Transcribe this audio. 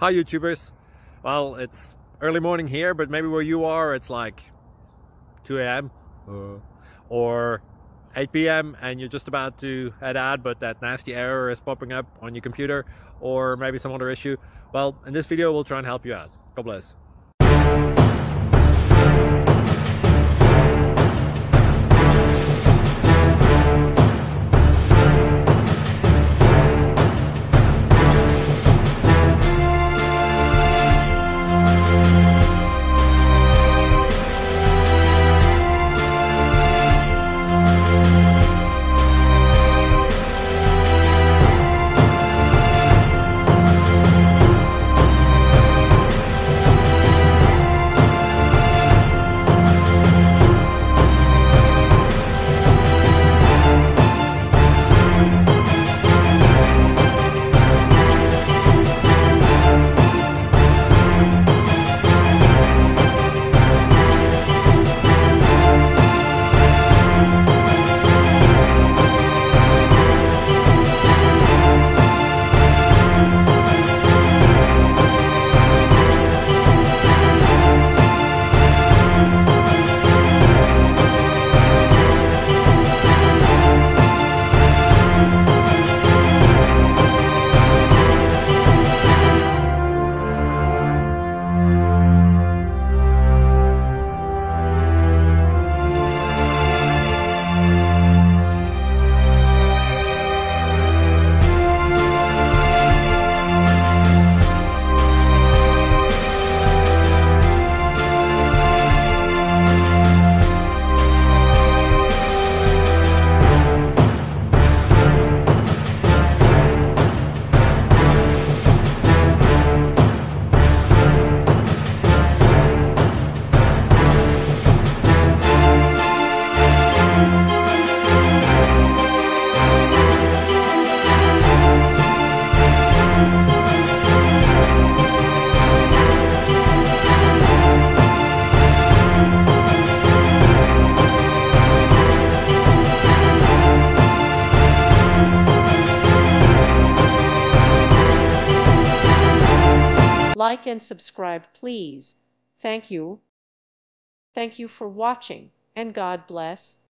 Hi YouTubers. Well, it's early morning here, but maybe where you are it's like 2 a.m. or 8 p.m. and you're just about to head out, but that nasty error is popping up on your computer, or maybe some other issue. Well, in this video we'll try and help you out. God bless. Like and subscribe, please. Thank you. Thank you for watching, and God bless.